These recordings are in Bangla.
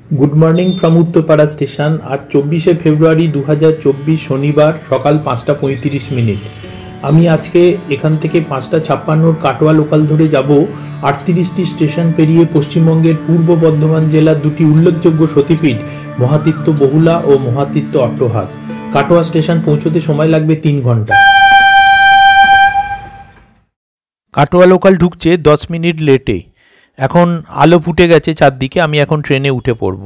Good morning from Uttarpara station. आज 24 फेब्रुआरी 2024 शनिवार सकाल 5:35। আমি আজকে এখান থেকে 5:56 কাটোয়া লোকাল ধরে যাব 38টি স্টেশন পেরিয়ে পশ্চিমবঙ্গের পূর্ব বর্ধমান জেলার দুটি উল্লেখযোগ্য সতীপীঠ মহাতীর্থ বহুলা ও মহাতীর্থ অট্টহাট। কাটোয়া স্টেশন পৌঁছতে সময় লাগবে 3 ঘন্টা। কাটোয়া লোকাল ঢুকছে 10 মিনিট লেটে। এখন আলো ফুটে গেছে চারদিকে, আমি এখন ট্রেনে উঠে পড়ব।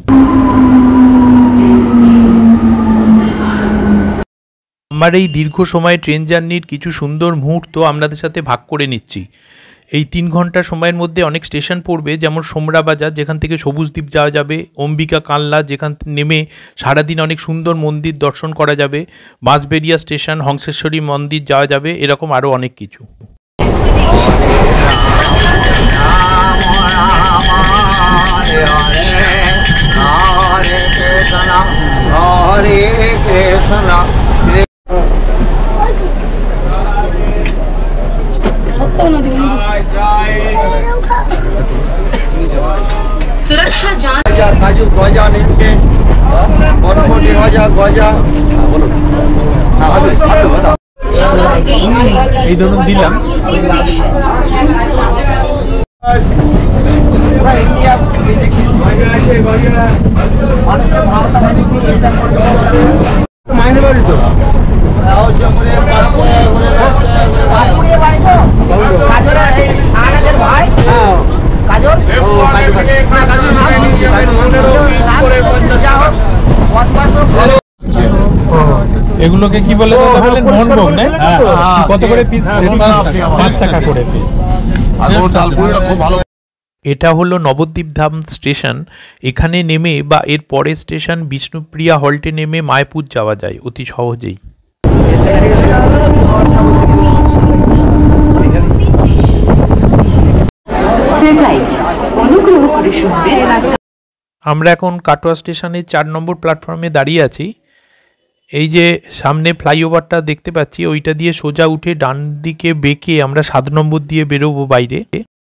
আমার এই দীর্ঘ সময় ট্রেন জার্নির কিছু সুন্দর মুহূর্ত আপনাদের সাথে ভাগ করে নিচ্ছি। এই 3 ঘন্টা সময়ের মধ্যে অনেক স্টেশন পড়বে, যেমন সোমরা বাজার, যেখান থেকে সবুজদ্বীপ যাওয়া যাবে, অম্বিকা কানলা, যেখান নেমে সারাদিন অনেক সুন্দর মন্দির দর্শন করা যাবে, বাঁশবেড়িয়া স্টেশন, হংসেশ্বরী মন্দির যাওয়া যাবে, এরকম আরও অনেক কিছু। सुरक्षा जांच काजू गजा निमके बरबटी गजा गजा बोलो এই ধরুন দিলাম। মাইনে বাড়ি তো এগুলোকে কি বলে মনভোগ না? কত করে পিস? 5 টাকা করে। এটা হলো নবদ্বীপ ধাম স্টেশন। এখানে নেমে বা এর পরের স্টেশন বিষ্ণুপ্রিয়া হল্টে নেমে মায়াপুর যাওয়া যায় অতি সহজেই। আমরা এখন কাটোয়া স্টেশনের 4 নম্বর প্ল্যাটফর্মে দাঁড়িয়ে আছি। এই যে সামনে ফ্লাইওভারটা দেখতে পাচ্ছি, ওইটা দিয়ে সোজা উঠে ডান দিকে বেঁকে আমরা 7 নম্বর দিয়ে বেরোবো বাইরে।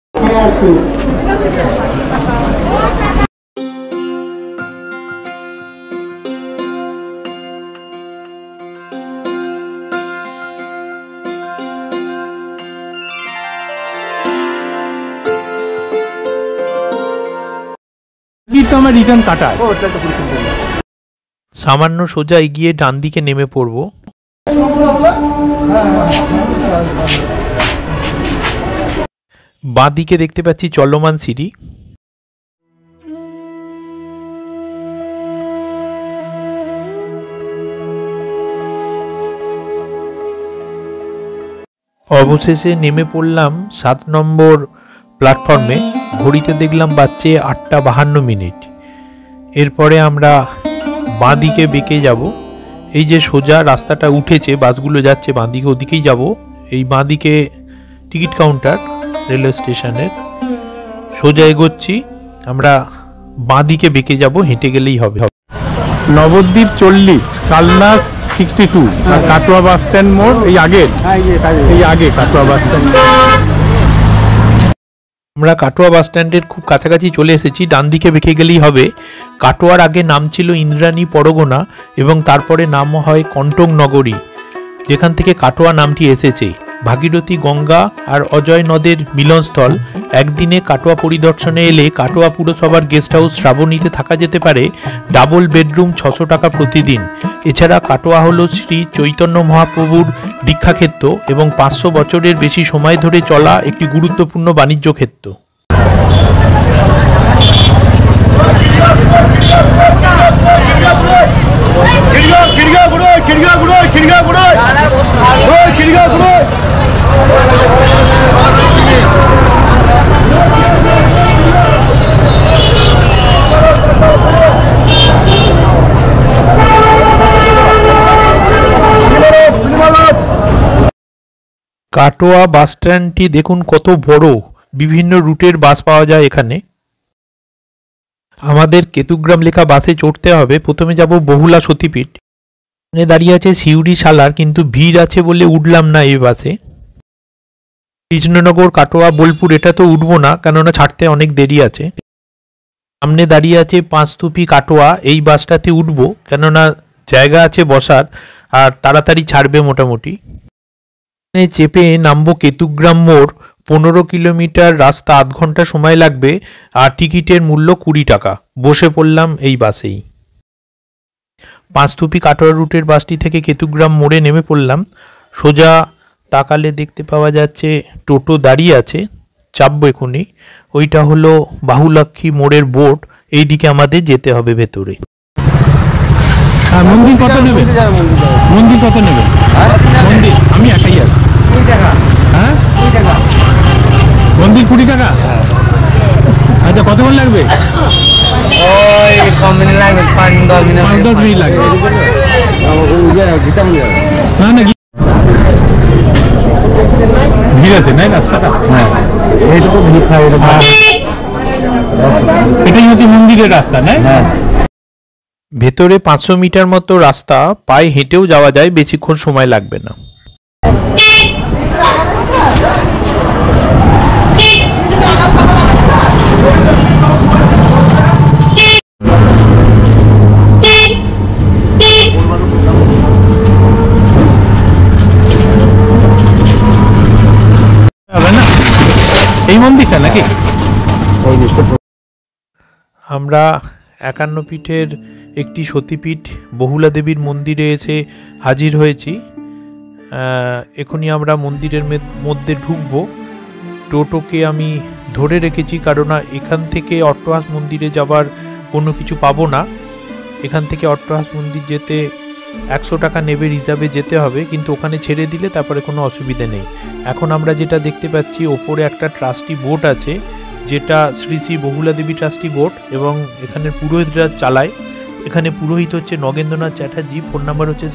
আমার রিটার্ন কাটা সামান্য সোজা এগিয়ে ডান দিকে নেমে পড়ব। বাঁ দিকে দেখতে পাচ্ছি চলমান সিঁড়ি। অবশেষে নেমে পড়লাম 7 নম্বর প্ল্যাটফর্মে। ঘড়িতে দেখলাম বাজছে 8:52। এরপরে আমরা বাঁ দিকে বেঁকে যাব। এই যে সোজা রাস্তাটা উঠেছে, বাসগুলো যাচ্ছে বাঁ দিকে, ওদিকেই যাব। এই বাঁ দিকে টিকিট কাউন্টার রেলওয়ে স্টেশনের। সোজা এগোচ্ছি, আমরা বাঁ দিকে বেঁকে যাব, হেঁটে গেলেই হবে। নবদ্বীপ 40, কালনা 62 আর কাটোয়া বাস স্ট্যান্ড মোড় এই আগে কাটোয়া বাস স্ট্যান্ড। আমরা কাটোয়া বাস স্ট্যান্ডের খুব কাছাকাছি চলে এসেছি। ডান দিকে বেঁকে গেলেই হবে। কাটোয়ার আগে নাম ছিল ইন্দ্রাণী পরগনা এবং তারপরে নাম হয় কন্টক নগরী, যেখান থেকে কাটোয়া নামটি এসেছে। ভাগীরথী, গঙ্গা আর অজয় নদের মিলনস্থল। একদিনে কাটোয়া পরিদর্শনে এলে কাটোয়া পুরসভার গেস্ট হাউস শ্রাবণীতে থাকা যেতে পারে। ডাবল বেডরুম 600 টাকা প্রতিদিন। এছাড়া কাটোয়া হল শ্রী চৈতন্য মহাপ্রভুর দীক্ষাক্ষেত্র এবং 500 বছরের বেশি সময় ধরে চলা একটি গুরুত্বপূর্ণ বাণিজ্য ক্ষেত্র। কাটোয়া বাস স্ট্যান্ডটি দেখুন কত বড়, বিভিন্ন রুটের বাস পাওয়া যায় এখানে। আমাদের কেতুগ্রাম লেখা বাসে চড়তে হবে। প্রথমে যাব বহুলা সতীপীঠ। দাঁড়িয়ে আছে সিউড়ি সালার, কিন্তু ভিড় আছে বলে উঠলাম না এই বাসে। কৃষ্ণনগর, কাটোয়া, বোলপুর এটা তো উঠবো না, কেননা ছাড়তে অনেক দেরি আছে। সামনে দাঁড়িয়ে আছে পাঁচতুপি কাটোয়া। এই বাসটাতে উঠবো, কেননা জায়গা আছে বসার আর তাড়াতাড়ি ছাড়বে মোটামুটি। চেপে নামবো কেতুগ্রাম মোড়। 15 কিলোমিটার রাস্তা, আধ ঘন্টা সময় লাগবে আর টিকিটের মূল্য 20 টাকা। বসে পড়লাম এই বাসেই। পাঁচতুপি কাটোয়া রুটের বাসটি থেকে কেতুগ্রাম মোড়ে নেমে পড়লাম। সোজা তাকালে দেখতে পাওয়া যাচ্ছে টোটো দাঁড়িয়ে আছে, চাপবো এখুনি। ওইটা হলো বাহুলক্ষ্মী মোড়ের বোর্ড। এইদিকে আমাদের যেতে হবে ভেতরে। মন্দির কত নেবে? মন্দির কত নেবে? মন্দির আমি একাই আছি। 20 টাকা। হ্যাঁ 20 টাকা। মন্দির 20 টাকা। আচ্ছা কতক্ষণ লাগবে? ওই কম মিনিট লাগবে, 5-10 মিনিট। 5-10 মিনিট লাগবে। গীতা মন্দির না না ভিড় আছে নাই রাস্তাটা? হ্যাঁ এইটুকু ভিড় থাকে। এটাই হচ্ছে মন্দিরের রাস্তা, না? হ্যাঁ। ভেতরে 500 মিটার মতো রাস্তা, পায়ে হেঁটেও যাওয়া যায়, বেশিক্ষণ সময় লাগবে না। এই মন্দিরটা নাকি? আমরা 51 পীঠের একটি সতীপীঠ বহুলা দেবীর মন্দিরে এসে হাজির হয়েছি। এখনই আমরা মন্দিরের মধ্যে ঢুকবো। টোটোকে আমি ধরে রেখেছি, কারণ এখান থেকে অট্টহাস মন্দিরে যাবার কোনো কিছু পাবো না। এখান থেকে অট্টহাস মন্দির যেতে 100 টাকা নেবে, রিজার্ভে যেতে হবে, কিন্তু ওখানে ছেড়ে দিলে তারপরে কোনো অসুবিধে নেই। এখন আমরা যেটা দেখতে পাচ্ছি, ওপরে একটা ট্রাস্টি বোট আছে, যেটা শ্রী শ্রী বহুলা দেবী ট্রাস্টি বোট, এবং এখানে পুরোহিতরা চালায়। এখানে পুরোহিত হচ্ছে নগেন্দ্রনাথ চ্যাটার্জি। ফোন নাম্বার হচ্ছে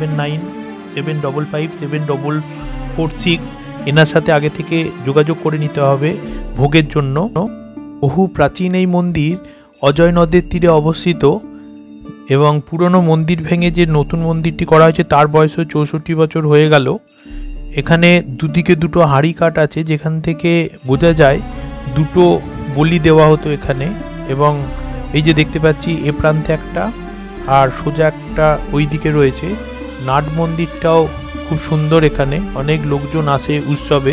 7797554446। এনার সাথে আগে থেকে যোগাযোগ করে নিতে হবে ভোগের জন্য। বহু প্রাচীন এই মন্দির অজয় নদের তীরে অবস্থিত, এবং পুরনো মন্দির ভেঙে যে নতুন মন্দিরটি করা হয়েছে তার বয়সও 64 বছর হয়ে গেল। এখানে দুদিকে দুটো হাঁড়ি কাঠ আছে, যেখান থেকে বোঝা যায় দুটো বলি দেওয়া হতো এখানে। এবং এই যে দেখতে পাচ্ছি এ প্রান্তে একটা আর সোজা একটা ওই দিকে রয়েছে। নাট মন্দিরটাও খুব সুন্দর, এখানে অনেক লোকজন আসে উৎসবে।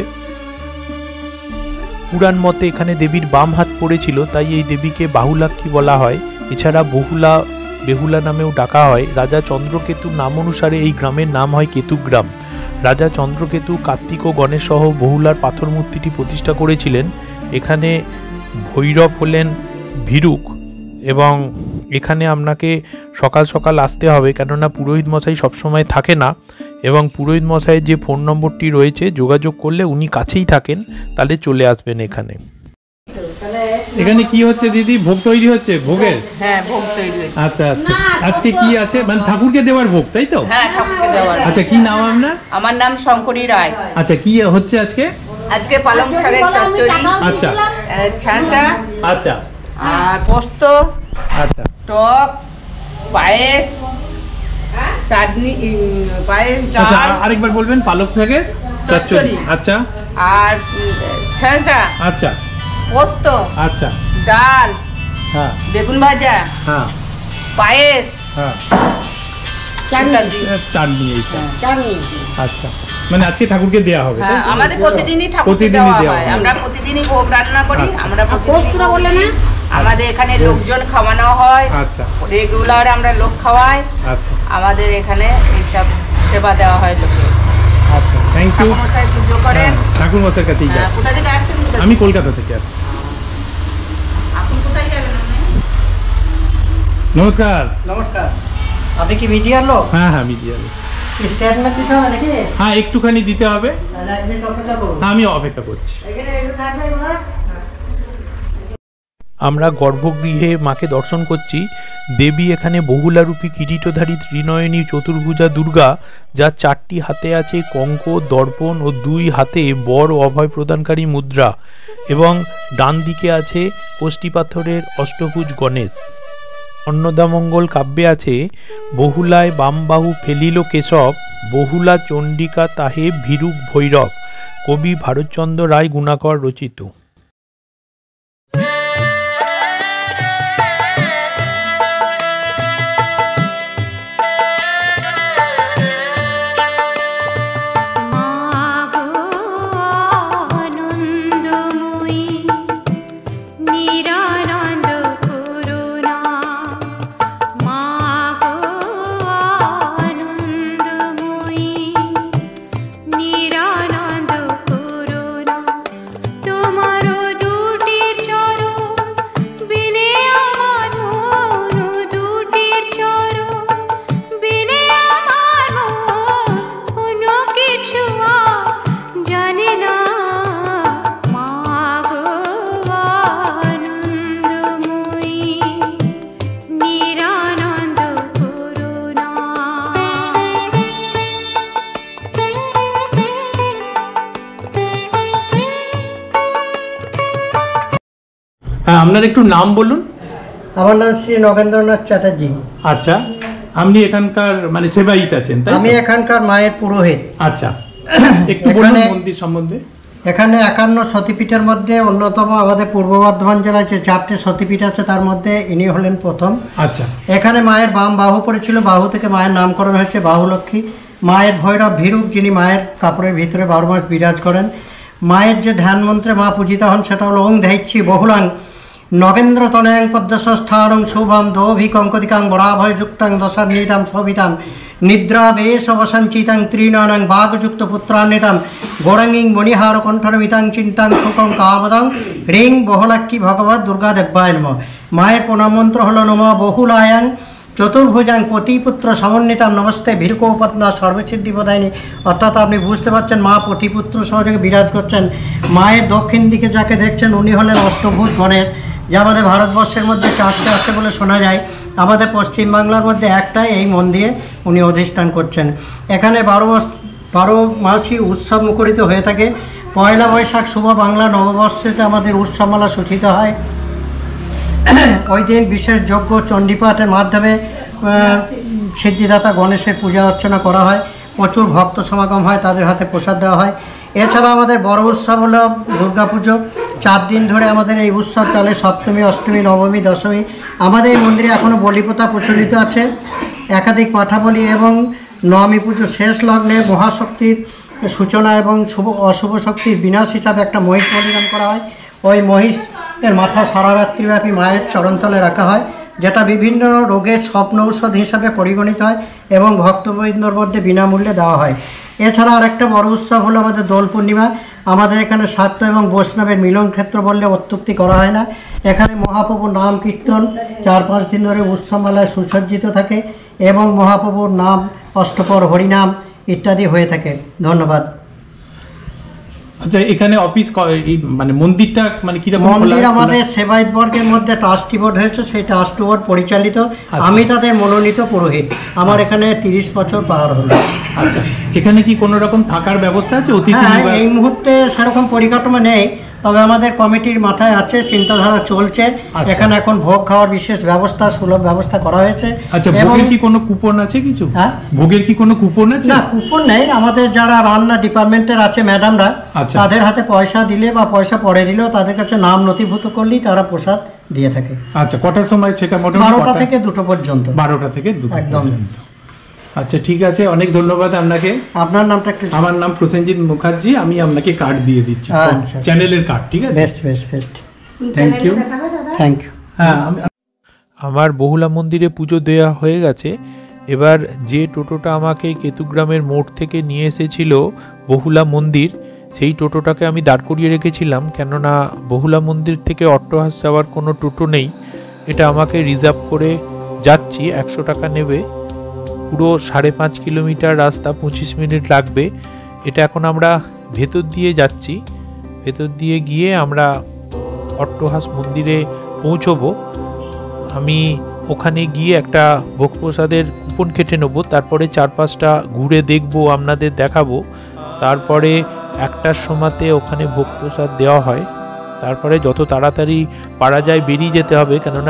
পুরাণ মতে এখানে দেবীর বাম হাত পড়েছিল, তাই এই দেবীকে বাহুলাক্ষ্মী বলা হয়। এছাড়া বেহুলা নামেও ডাকা হয়। রাজা চন্দ্রকেতুর নাম অনুসারে এই গ্রামের নাম হয় কেতুগ্রাম। রাজা চন্দ্রকেতু কার্তিক ও গণেশ সহ বহুলার পাথর মূর্তিটি প্রতিষ্ঠা করেছিলেন। এখানে ভৈরব হলেন ভীরুক, এবং এখানে আপনাকে সকাল সকাল আসতে হবে, কেননা পুরোহিত মশাই সবসময় থাকে না। এবং পুরোহিত মশাইয়ের যে ফোন নম্বরটি রয়েছে, যোগাযোগ করলে উনি কাছেই থাকেন, তাহলে চলে আসবেন এখানে। এখানে কি হচ্ছে দিদি? ভোগ তৈরি হচ্ছে? ভোগের? হ্যাঁ, ভোগ তৈরি হচ্ছে। আচ্ছা আচ্ছা। আজকে কি আছে? মানে ঠাকুরকে দেওয়ার ভোগ, তাই তো? হ্যাঁ, ঠাকুরকে দেওয়ার। আচ্ছা, কি নাম আপনার? আমার নাম শঙ্করী রায়। আচ্ছা, কি হচ্ছে আজকে? আজকে পালং শাকের চচ্চড়ি, আচ্ছা, ছাঁচা, আচ্ছা, আর পোস্ত, আচ্ছা, টক, পায়েস, চাটনি, পায়েস, আচ্ছা। ডাল। আরেকবার বলবেন। পালক শাকের চচ্চড়ি, আচ্ছা, আর ছাঁচা, আচ্ছা, পোস্ত, আচ্ছা, ডাল, হ্যাঁ, বেগুন ভাজা, হ্যাঁ, পায়েস, হ্যাঁ, চাটনি। এইসব। আচ্ছা, মানে আজকে ঠাকুরকে দেওয়া হবে? হ্যাঁ, আমাদের প্রতিদিনই ঠাকুরকে দেওয়া হয়। আমরা প্রতিদিনই ভোগ রান্না করি। আমরা প্রতিদিনই বলে না, আমাদের এখানে লোকজন খাওয়ানো হয়। আচ্ছা, রেগুলার আমরা লোক খাওয়াই। আচ্ছা, আমাদের এখানে এইসব সেবা দেওয়া হয় লোকে। আচ্ছা, থ্যাংক ইউ। ঠাকুর মশাই পুজো করেন। ঠাকুর মশাইয়ের কাছেই যাই। কোথা থেকে আসছেন? আমি কলকাতা থেকে আসছি। আপনি কোথায় যাবেন? নমস্কার। নমস্কার। আপনি কি মিডিয়ার লোক? হ্যাঁ হ্যাঁ, মিডিয়ার। স্টেটমেন্ট দিতে হবে নাকি? হ্যাঁ, একটুখানি দিতে হবে। তাহলে এক মিনিট অপেক্ষা করুন। আমি অপেক্ষা করছি। এখানে একটু থাকবেন না? আমরা গর্ভগৃহে মাকে দর্শন করছি। দেবী এখানে বহুলারূপী কিরীটধারী ত্রিনয়নী চতুর্ভুজা দুর্গা, যার 4টি হাতে আছে কঙ্ক, দর্পণ ও 2 হাতে বর ও অভয় প্রদানকারী মুদ্রা, এবং ডান দিকে আছে কোষ্ঠী পাথরের অষ্টভুজ গণেশ। অন্নদামঙ্গল কাব্যে আছে বহুলায় বামবাহু ফেলিল কেশব, বহুলা চণ্ডিকা তাহে ভীরুক ভৈরব। কবি ভারতচন্দ্র রায় গুণাকর রচিত। হ্যাঁ, আপনার একটু নাম বলুন। আমার নাম শ্রী নগেন্দ্রনাথ চ্যাটার্জি। আচ্ছা, আপনি এখানকার মানে সেবায়িত আছেন, তাই? আমি এখানকার মায়ের পুরোহিত। আচ্ছা, একটু বলুন মন্দির সম্বন্ধে। এখানে 51 সতীপীঠের মধ্যে অন্যতম। আমাদের পূর্ব বর্ধমান জেলায় যে 4টে সতীপীঠ আছে তার মধ্যে ইনি হলেন প্রথম। আচ্ছা, এখানে মায়ের বাম বাহু পড়েছিল, বাহু থেকে মায়ের নামকরণ হয়েছে বাহুলক্ষ্মী। মায়ের ভৈরব ভীরুপ, যিনি মায়ের কাপড়ের ভিতরে 12 মাস বিরাজ করেন। মায়ের যে ধ্যান মন্ত্রে মা পূজিতা হন সেটা হলো ওং ধাইচ্ছি বহুলাং নগেন্দ্র তনয়াং পদ্মস্থানং শুভম দোভিকঙ্কদিকাং বরাভয়যুক্তাং দশান্বিতাম শোভিতাম নিদ্রা বেশ অবসঞ্চিতাং ত্রিনয়নাং বাঘযুক্ত পুত্রান্বিতাম গৌরাঙ্গিং মণিহার কণ্ঠনমিতাং চিন্তাং সুখং কামদং রিং বহুলাক্ষী ভগবত দুর্গা দেব্যায় নমঃ। মায়ের প্রণামন্ত্র হলো নম বহুলায়াং চতুর্ভুজাং পতিপুত্র সমন্বিতাম নমস্তে ভীরকোপত্না সর্বসিদ্ধিপ্রদায়িনী। অর্থাৎ আপনি বুঝতে পারছেন মা পতিপুত্র সহযোগে বিরাজ করছেন। মায়ের দক্ষিণ দিকে যাকে দেখছেন উনি হলেন অষ্টভুজ গণেশ, যা আমাদের ভারতবর্ষের মধ্যে 4টে আছে বলে শোনা যায়। আমাদের পশ্চিমবাংলার মধ্যে একটাই এই মন্দিরে উনি অধিষ্ঠান করছেন। এখানে 12 মাসই উৎসব মুখরিত হয়ে থাকে। পয়লা বৈশাখ শুভ বাংলা নববর্ষেতে আমাদের উৎসবমালা সূচিত হয়। ওই দিন বিশেষ যজ্ঞ চণ্ডীপাঠের মাধ্যমে সিদ্ধিদাতা গণেশের পূজা অর্চনা করা হয়। প্রচুর ভক্ত সমাগম হয়, তাদের হাতে প্রসাদ দেওয়া হয়। এছাড়া আমাদের বড় উৎসব হলো দুর্গাপুজো। 4 দিন ধরে আমাদের এই উৎসব চলে, সপ্তমী, অষ্টমী, নবমী, দশমী। আমাদের এই মন্দিরে এখনও বলিপ্রথা প্রচলিত আছে। একাধিক পাঠা বলি এবং নবমী পুজো শেষ লগ্নে মহাশক্তির সূচনা এবং অশুভ শক্তির বিনাশ হিসাবে একটা মহিষ বলিদান করা হয়। ওই মহিষের মাথা সারা রাত্রিব্যাপী মায়ের চরণতলে রাখা হয়, যেটা বিভিন্ন রোগের স্বপ্ন ঔষধ হিসাবে পরিগণিত হয় এবং ভক্তবৃন্দর মধ্যে বিনামূল্যে দেওয়া হয়। এছাড়া আরেকটা বড় উৎসব হলো আমাদের দোল পূর্ণিমা। আমাদের এখানে শাক্ত এবং বৈষ্ণবের মিলন ক্ষেত্র বললে অত্যুক্তি করা হয় না। এখানে মহাপ্রভুর নাম কীর্তন 4-5 দিন ধরে উৎসবমালায় সুসজ্জিত থাকে এবং মহাপ্রভুর নাম, অষ্টপর, হরিনাম ইত্যাদি হয়ে থাকে। ধন্যবাদ। আচ্ছা, এখানে অফিস মানে মন্দিরটা মানে কি? মন্দির আমাদের সেবায়ত বর্গের মধ্যে ট্রাস্টি বোর্ড হয়েছে, সেই ট্রাস্টি বোর্ড পরিচালিত। আমি তাদের মনোনীত পুরোহিত। আমার এখানে 30 বছর পার হলো। আচ্ছা, এখানে কি কোনো রকম থাকার ব্যবস্থা আছে? হ্যাঁ, এই মুহূর্তে সেরকম পরিকাঠামো নেই, তবে আমাদের কমিটির মাথায় আছে, চিন্তাধারা চলছে। এখানে এখন ভোগ খাওয়ার বিশেষ ব্যবস্থা, সুলভ ব্যবস্থা করা হয়েছে। আচ্ছা, ভোগের কি কোনো কুপন আছে কিছু? হ্যাঁ, ভোগের কি কোনো কুপন আছে? না, কুপন নেই। আমাদের যারা রান্না ডিপার্টমেন্টের আছে ম্যাডামরা, তাদের হাতে পয়সা দিলে বা পয়সা পরে দিলেও তাদের কাছে নাম নথিভুক্ত করলেই তারা প্রসাদ দিয়ে থাকে। আচ্ছা, কটার সময় সেটা? মোটামুটি 12টা থেকে 2টো পর্যন্ত। 12টা থেকে 2 একদম। আচ্ছা, ঠিক আছে, অনেক ধন্যবাদ আপনাকে। আপনার নামটা একটু? আমার নাম প্রসেনজিৎ মুখার্জি। আমি আপনাকে কার্ড দিয়ে দিচ্ছি, চ্যানেলের কার্ড। ঠিক আছে, বেস্ট। Thank you. হ্যাঁ, আমার বহুলা মন্দিরে পুজো দেওয়া হয়ে গেছে। এবার যে টোটোটা আমাকে কেতুগ্রামের মোড় থেকে নিয়ে এসেছিল বহুলা মন্দির, সেই টোটোটাকে আমি দাঁড় করিয়ে রেখেছিলাম, কেননা বহুলা মন্দির থেকে অট্টহাস যাওয়ার কোনো টোটো নেই। এটা আমাকে রিজার্ভ করে যাচ্ছি, 100 টাকা নেবে। পুরো 5.5 কিলোমিটার রাস্তা, 25 মিনিট লাগবে। এটা এখন আমরা ভেতর দিয়ে যাচ্ছি। ভেতর দিয়ে গিয়ে আমরা অট্টহাস মন্দিরে পৌঁছবো। আমি ওখানে গিয়ে একটা ভোগ প্রসাদের কুপন কেটে নেবো, তারপরে 4-5টা ঘুরে দেখবো, আপনাদের দেখাবো। তারপরে 1টার সময়তে ওখানে ভোগ প্রসাদ দেওয়া হয়। তারপরে যত তাড়াতাড়ি পারা যায় বেরিয়ে যেতে হবে, কেননা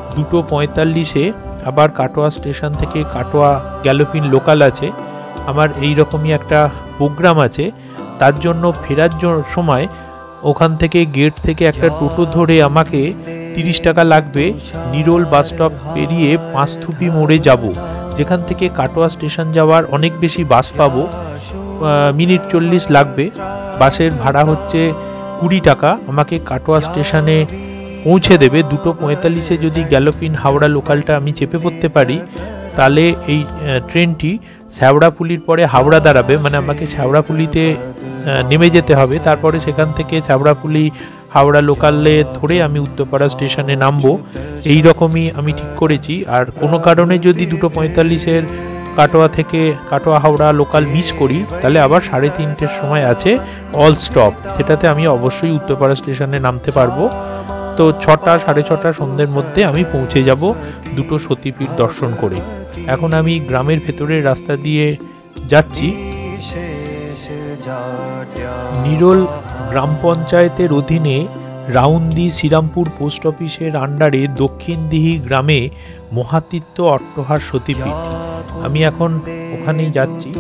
2:45-এ আবার কাটোয়া স্টেশন থেকে কাটোয়া গ্যালোপিন লোকাল আছে। আমার এই রকমই একটা প্রোগ্রাম আছে, তার জন্য ফেরার সময় ওখান থেকে গেট থেকে একটা টোটো ধরে আমাকে 30 টাকা লাগবে। নিরোল বাস স্টপ পেরিয়ে পাঁচথুপি মোড়ে যাব, যেখান থেকে কাটোয়া স্টেশন যাওয়ার অনেক বেশি বাস পাবো। মিনিট 40 লাগবে। বাসের ভাড়া হচ্ছে 20 টাকা। আমাকে কাটোয়া স্টেশনে পৌঁছে দেবে। 2:45-এ যদি গ্যালোপিন হাওড়া লোকালটা আমি চেপে পড়তে পারি, তাহলে এই ট্রেনটি শ্যাওড়াফুলির পরে হাওড়া দাঁড়াবে, মানে আমাকে শ্যাওড়াফুলিতে নেমে যেতে হবে। তারপরে সেখান থেকে শ্যাওড়াফুলি হাওড়া লোকালে ধরে আমি উত্তরপাড়া স্টেশনে নামবো। এই রকমই আমি ঠিক করেছি। আর কোনো কারণে যদি 2:45-এর কাটোয়া থেকে কাটোয়া হাওড়া লোকাল মিস করি, তাহলে আবার 3:30-এর সময় আছে অল স্টপ, সেটাতে আমি অবশ্যই উত্তরপাড়া স্টেশনে নামতে পারবো। তো 6টা 6:30 সন্ধ্যের মধ্যে আমি পৌঁছে যাব 2টো সতীপীঠ দর্শন করে। এখন আমি গ্রামের ভেতরের রাস্তা দিয়ে যাচ্ছি। নিরোল গ্রাম পঞ্চায়েতের অধীনে রাউন্দি শ্রীরামপুর পোস্ট অফিসের আন্ডারে দক্ষিণদিহি গ্রামে মহাতীর্থ অট্টহাস সতীপীঠ। আমি এখন ওখানেই যাচ্ছি।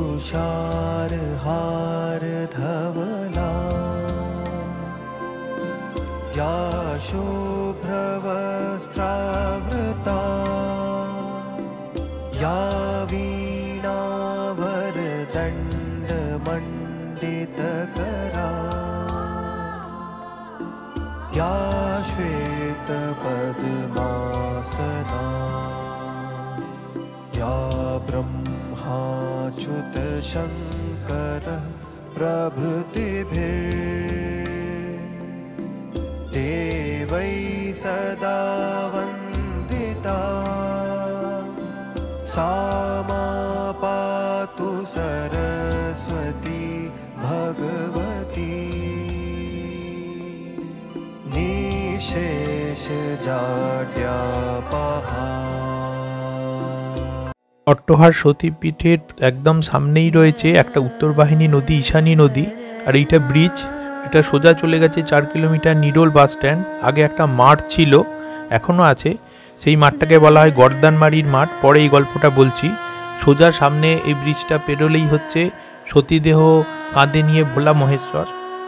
या श्वेत पद्मासना या ब्रह्माच्युत शंकर प्रभृतिभिर्देवै सदा वन्दिता सा मा पातु सरस्वती भगवती निशेष जाड्यापहा। অট্টহাস সতীপীঠের একদম সামনেই রয়েছে একটা উত্তরবাহিনী নদী, ঈশানী নদী, আর এইটা ব্রিজ। এটা সোজা চলে গেছে 4 কিলোমিটার নিডোল বাস স্ট্যান্ড। আগে একটা মাঠ ছিল, এখনও আছে, সেই মাঠটাকে বলা হয় গর্দানমারির মাঠ। পরে এই গল্পটা বলছি। সোজা সামনে এই ব্রিজটা পেরোলেই হচ্ছে সতীদেহ কাঁধে নিয়ে ভোলা মহেশ্বর।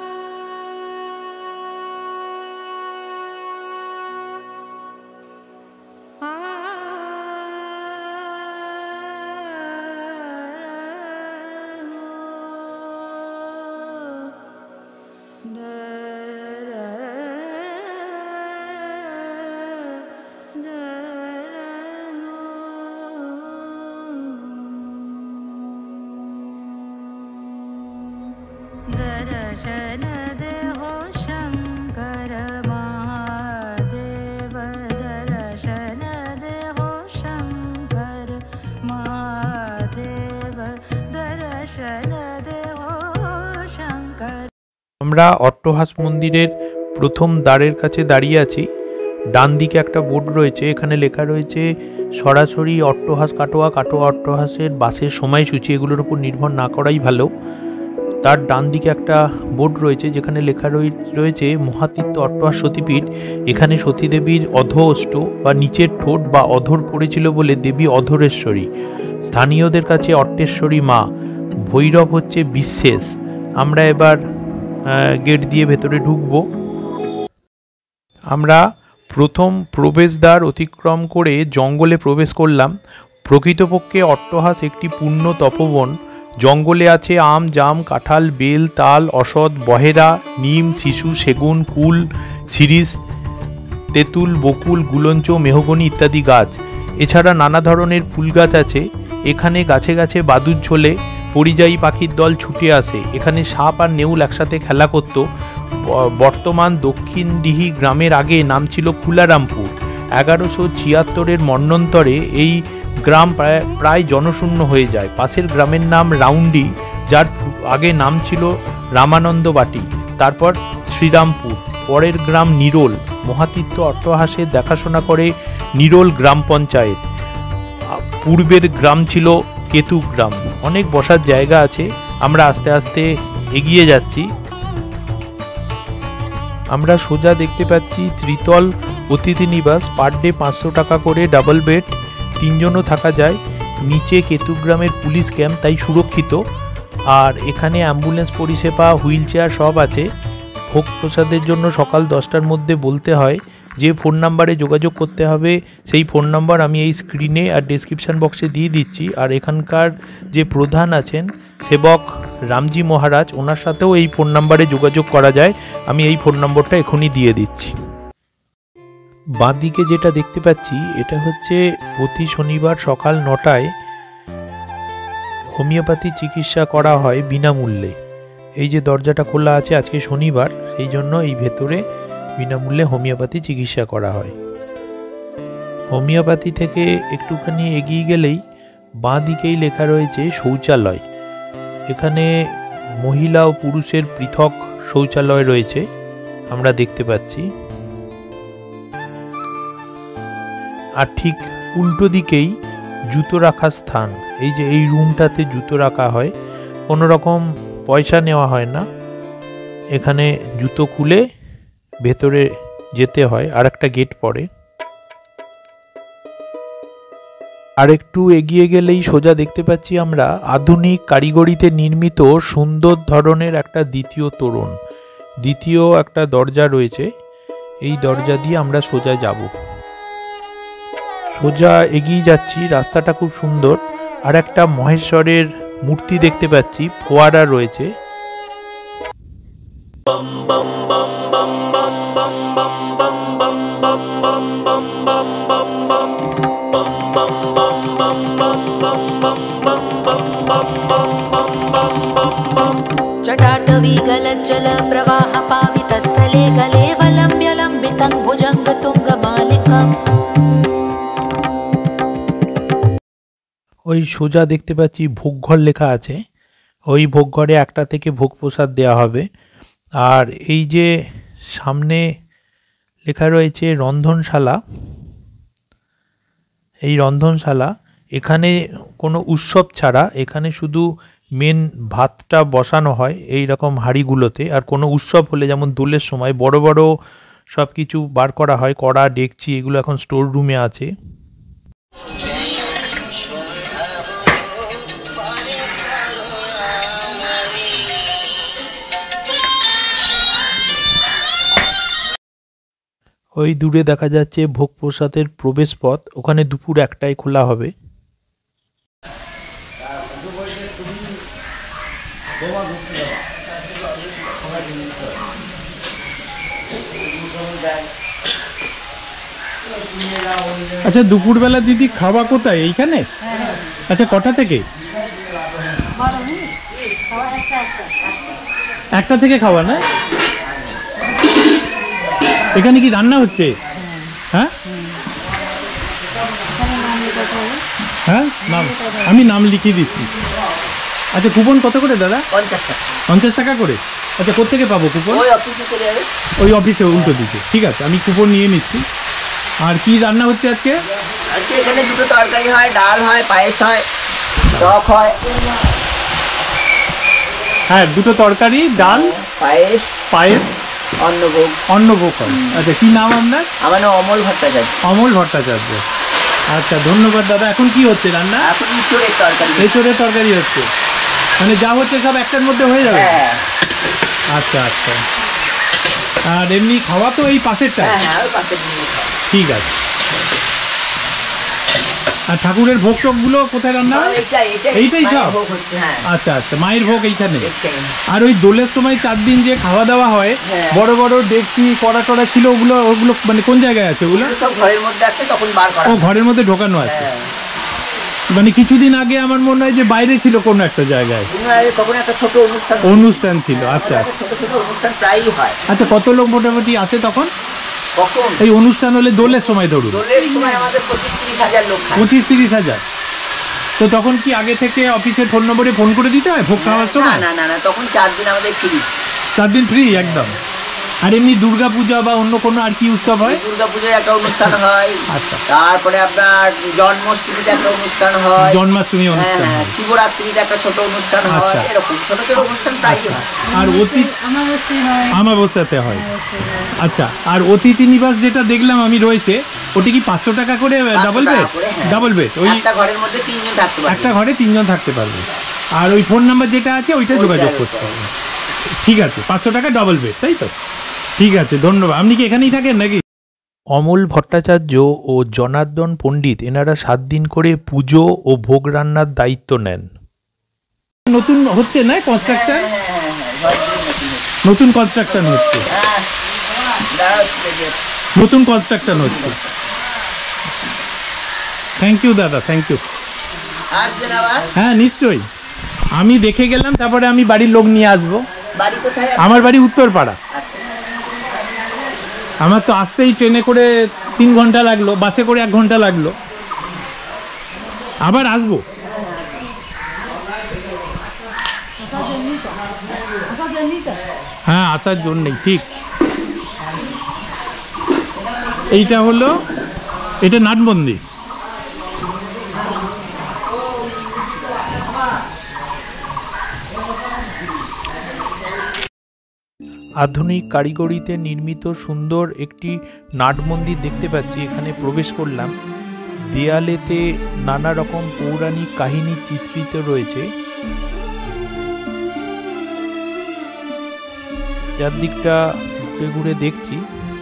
दर्शन देहो शंकर महादेव, दर्शन देहो शंकर महादेव, दर्शन देहो शंकर। আমরা অট্টহাস মন্দিরের প্রথম দ্বারের কাছে দাঁড়িয়ে আছি। ডান দিকে একটা বোর্ড রয়েছে, এখানে লেখা রয়েছে সরাসরি অট্টহাস কাটোয়া, কাটোয়া অট্টহাসের বাসের সময়সূচি। এগুলোর উপর নির্ভর না করাই ভালো। তার ডান দিকে একটা বোর্ড রয়েছে যেখানে লেখা রয়েছে মহাতীর্থ অট্টহাস সতীপীঠ। এখানে সতীদেবীর অধোষ্ট্য বা নিচের ঠোঁট বা অধর পড়েছিল বলে দেবী অধরেশ্বরী, স্থানীয়দের কাছে অট্টেশ্বরী মা, ভৈরব হচ্ছে বিশেষ। আমরা এবার গেট দিয়ে ভেতরে ঢুকবো। আমরা প্রথম প্রবেশদ্বার অতিক্রম করে জঙ্গলে প্রবেশ করলাম। প্রকৃতপক্ষে অট্টহাস একটি পূর্ণ তপবন। জঙ্গলে আছে আম, জাম, কাঁঠাল, বেল, তাল, অসৎ, বহেরা, নিম, শিশু, সেগুন, কুল, শিরিষ, তেঁতুল, বকুল, গুলঞ্চ, মেহগনি ইত্যাদি গাছ। এছাড়া নানা ধরনের ফুল গাছ আছে। এখানে গাছে গাছে বাদুড় ঝোলে, পরিযায়ী পাখির দল ছুটে আসে। এখানে সাপ আর নেউল একসাথে খেলা করত। বর্তমান দক্ষিণদিহি গ্রামের আগে নাম ছিল কুলারামপুর। 1176-এর মন্বন্তরে এই গ্রাম প্রায় জনশূন্য হয়ে যায়। পাশের গ্রামের নাম রাউন্ডি, যার আগে নাম ছিল রামানন্দ বাটি, তারপর শ্রীরামপুর। পরের গ্রাম নিরোল। মহাতীর্থ অট্টহাসের দেখাশোনা করে নিরোল গ্রাম পঞ্চায়েত। পূর্বের গ্রাম ছিল কেতু গ্রাম। অনেক বসার জায়গা আছে। আমরা আস্তে আস্তে এগিয়ে যাচ্ছি। আমরা সোজা দেখতে পাচ্ছি ত্রিতল অতিথি নিবাস। পার ডে 500 টাকা করে, ডাবল বেড, 3 জনও থাকা যায়। নিচে কেতুগ্রামের পুলিশ ক্যাম্প, তাই সুরক্ষিত। আর এখানে অ্যাম্বুলেন্স পরিষেবা, হুইল চেয়ার সব আছে। ভোগ প্রসাদের জন্য সকাল 10টার মধ্যে বলতে হয়। যে ফোন নাম্বারে যোগাযোগ করতে হবে সেই ফোন নাম্বার আমি এই স্ক্রিনে আর ডেসক্রিপশান বক্সে দিয়ে দিচ্ছি। আর এখানকার যে প্রধান আছেন সেবক রামজি মহারাজ, ওনার সাথেও এই ফোন নাম্বারে যোগাযোগ করা যায়। আমি এই ফোন নম্বরটা এখনই দিয়ে দিচ্ছি। বাঁদিকে যেটা দেখতে পাচ্ছি এটা হচ্ছে প্রতি শনিবার সকাল 9টায় হোমিওপ্যাথি চিকিৎসা করা হয় বিনামূল্যে। এই যে দরজাটা খোলা আছে, আজকে শনিবার, সেই জন্য এই ভেতরে বিনামূল্যে হোমিওপ্যাথি চিকিৎসা করা হয়। হোমিওপ্যাথি থেকে একটুখানি এগিয়ে গেলেই বাঁ দিকেই লেখা রয়েছে শৌচালয়। এখানে মহিলা ও পুরুষের পৃথক শৌচালয় রয়েছে, আমরা দেখতে পাচ্ছি। আর ঠিক উল্টো দিকেই জুতো রাখার স্থান। এই যে এই রুমটাতে জুতো রাখা হয়, কোনো রকম পয়সা নেওয়া হয় না। এখানে জুতো খুলে ভেতরে যেতে হয়, আর একটা গেট পড়ে। আর একটু এগিয়ে গেলেই সোজা দেখতে পাচ্ছি আমরা আধুনিক কারিগরিতে নির্মিত সুন্দর ধরনের একটা দ্বিতীয় তোরণ, দ্বিতীয় একটা দরজা রয়েছে। এই দরজা দিয়ে আমরা সোজা যাব। সোজা এগিয়ে যাচ্ছি, রাস্তাটা খুব সুন্দর। আর একটা মহেশ্বরের মূর্তি দেখতে পাচ্ছি, ফোয়ারা রয়েছে। जटाटवी गलज्जल प्रवाह पावितस्थले गलेवलम्ब्य लम्बितं भुजङ्ग तुङ्गमालिकम्। ওই সোজা দেখতে পাচ্ছি ভোগঘর লেখা আছে। ওই ভোগঘরে একটা থেকে ভোগ প্রসাদ দেওয়া হবে। আর এই যে সামনে লেখা রয়েছে রন্ধনশালা, এই রন্ধনশালা, এখানে কোনো উৎসব ছাড়া এখানে শুধু মেন ভাতটা বসানো হয় এই রকম হাঁড়িগুলোতে। আর কোনো উৎসব হলে যেমন দোলের সময় বড় বড় সব কিছু বার করা হয়, কড়া ডেকচি, এগুলো এখন স্টোর রুমে আছে। ওই দূরে দেখা যাচ্ছে ভোগ প্রসাদের প্রবেশ পথ, ওখানে দুপুর 1টায় খোলা হবে। আচ্ছা, দুপুরবেলা দিদি খাওয়া কোথায়? এইখানে? আচ্ছা, কটা থেকে? 1টা থেকে খাওয়া না? এখানে কি রান্না হচ্ছে? হ্যাঁ হ্যাঁ, নাম আমি নাম লিখিয়ে দিচ্ছি। আচ্ছা, কুপন কত করে দাদা? 50 টাকা করে। আচ্ছা, কোত্থেকে পাবো কুপন? ওই অফিসে উল্টো দিকে। ঠিক আছে, আমি কুপন নিয়ে নিচ্ছি। আর কি রান্না হচ্ছে আজকে? আজকে এখানে দুটো তরকারি হয়, ডাল হয়, পায়েস হয়, টক হয়। হ্যাঁ, দুটো তরকারি, ডাল, পায়েস, পায়েস, অন্নভোগ হয়। আচ্ছা, কি নাম আপনার? আমার নাম অমল ভট্টাচার্য। অমল ভট্টাচার্য। আচ্ছা, ধন্যবাদ দাদা। এখন কি হচ্ছে রান্না? এখন ইঁচড়ের তরকারি। এঁচড়ের তরকারি হচ্ছে, মানে যা হচ্ছে সব একটার মধ্যে হয়ে যাবে? হ্যাঁ। আচ্ছা আচ্ছা। আর এমনি খাওয়া তো এই পাশেরটা? হ্যাঁ, ওই পাশের দিকে খাওয়া। ঠিক আছে। আর ঠাকুরের ভোগ টোকগুলো কোথায় রান্না হয়? এইটাই সব? আচ্ছা আচ্ছা, মায়ের ভোগ এইখানে। আর ওই দোলের সময় 4 দিন যে খাওয়া দাওয়া হয়, বড় বড় ডেকচি কড়া টড়া ছিল, ওগুলো ওগুলো মানে কোন জায়গায় আছে? ওগুলো সব ঘরের মধ্যে আছে, তখন বার করা। ও, ঘরের মধ্যে ঢোকানো আছে। মানে কিছুদিন আগে আমার মনে হয় যে বাইরে ছিল কোনো একটা জায়গায়, তখন একটা ছোট অনুষ্ঠান ছিল। আচ্ছা, ছোট ছোট অনুষ্ঠান প্রায়ই হয়। আচ্ছা, কত লোক মোটামুটি আসে তখন? কখন এই অনুষ্ঠান হলে? দোলের সময় ধরুন। দোলের সময় আমাদের 25-30 হাজার লোক খায়। 25-30 হাজার। তো তখন কি আগে থেকে অফিসের ফোন নম্বরে ফোন করে দিতে হয় ভোগ খাওয়ার সময়? না না না, তখন 4 দিন আমাদের ফ্রি। 4 দিন ফ্রি একদম। আর এমনি দুর্গা পূজা বা অন্য কোনো আর কি উৎসব হয়? দুর্গা পূজায় একটা অনুষ্ঠান হয়। আচ্ছা। তারপরে আপনার জন্মাষ্টমীতে একটা অনুষ্ঠান হয়। জন্মাষ্টমী অনুষ্ঠান। হ্যাঁ, শিবরাত্রিতে একটা ছোট অনুষ্ঠান হয়। এরকম ছোট ছোট অনুষ্ঠান প্রায়ই হয়। আর আমাবস্যাতে হয়। আচ্ছা, আর অতিথি নিবাস যেটা দেখলাম আমি রয়েছে, ওটি কি 500 টাকা করে ডাবল বেড? Double bed. ওই একটা ঘরের মধ্যে 3 জন থাকতে পারবে। একটা ঘরে 3 জন থাকতে পারবে। আর ওই ফোন নাম্বার যেটা আছে ওইটা যোগাযোগ করতে হবে। ঠিক আছে, 500 টাকা ডাবল বেড, তাই তো? ঠিক আছে, ধন্যবাদ। আপনি কি এখানেই থাকেন নাকি? অমল ভট্টাচার্য ও জনার্দন পণ্ডিত এনারা 7 দিন করে পুজো ও ভোগ রান্নার দায়িত্ব নেন। নতুন হচ্ছে না কনস্ট্রাকশন? নতুন কনস্ট্রাকশন হচ্ছে। নতুন কনস্ট্রাকশন হচ্ছে। থ্যাংক ইউ দাদা, থ্যাংক ইউ। আসবেন আবার? হ্যাঁ, নিশ্চয়ই। আমি দেখে গেলাম, তারপরে আমি বাড়ির লোক নিয়ে আসবো। বাড়ি কোথায়? আমার বাড়ি উত্তরপাড়া। আমার তো আসতেই ট্রেনে করে 3 ঘন্টা লাগলো, বাসে করে 1 ঘন্টা লাগলো। আবার আসবো। হ্যাঁ, আসার জন্যই। ঠিক। এইটা হলো, এটা নাটবন্দি। আধুনিক কারিগরিতে নির্মিত সুন্দর একটি নাট মন্দির দেখতে পাচ্ছি। এখানে প্রবেশ করলাম। দেয়ালেতে নানা রকম পৌরাণিক কাহিনী চিত্রিত রয়েছে। চারদিকটা ঘুরে ঘুরে দেখছি।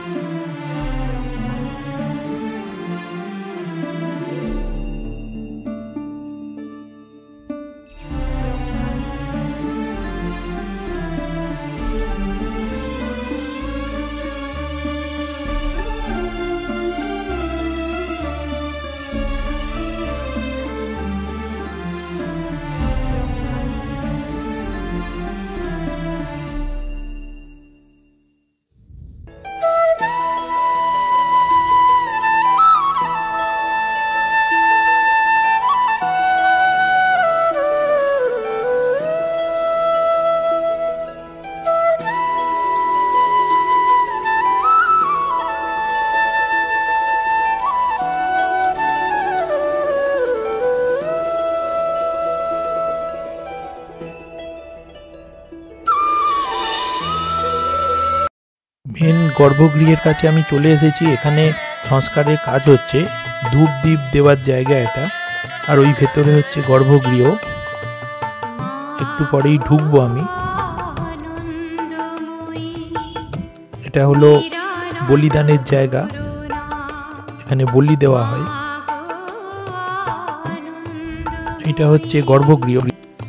মেন গর্ভগৃহের কাছে আমি চলে এসেছি। এখানে সংস্কারের কাজ হচ্ছে, ধূপ দ্বীপ দেওয়ার জায়গা এটা। আর ওই ভেতরে হচ্ছে গর্ভগৃহ। একটু পরেই ঢুকবো আমি। এটা হলো বলিদানের জায়গা, এখানে বলি দেওয়া হয়। এটা হচ্ছে গর্ভগৃহ।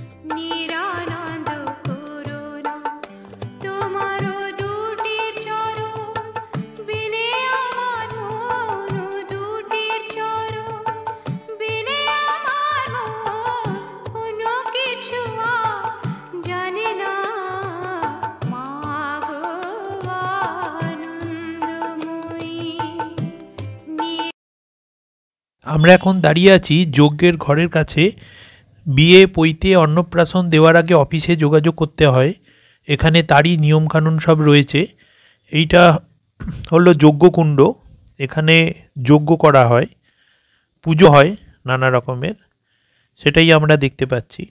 আমরা এখন দাঁড়িয়ে আছি যজ্ঞের ঘরের কাছে। বিয়ে পৈতে অন্নপ্রাশন দেওয়ার আগে অফিসে যোগাযোগ করতে হয়। এখানে তারই নিয়মকানুন সব রয়েছে। এইটা হলো যজ্ঞকুণ্ড, এখানে যজ্ঞ করা হয়, পুজো হয় নানা রকমের, সেটাই আমরা দেখতে পাচ্ছি।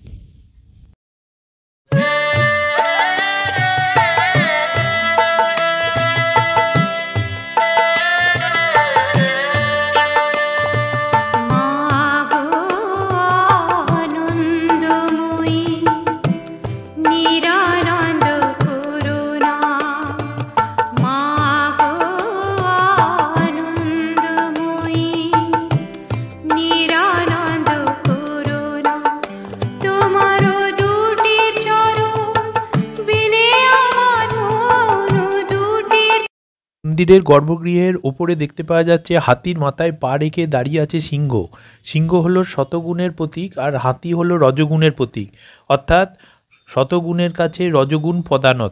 মন্দিরের গর্ভগৃহের ওপরে দেখতে পাওয়া যাচ্ছে হাতির মাথায় পা রেখে দাঁড়িয়ে আছে সিংহ। সিংহ হলো শতগুণের প্রতীক আর হাতি হলো রজগুণের প্রতীক, অর্থাৎ শতগুণের কাছে রজগুণ প্রধানত।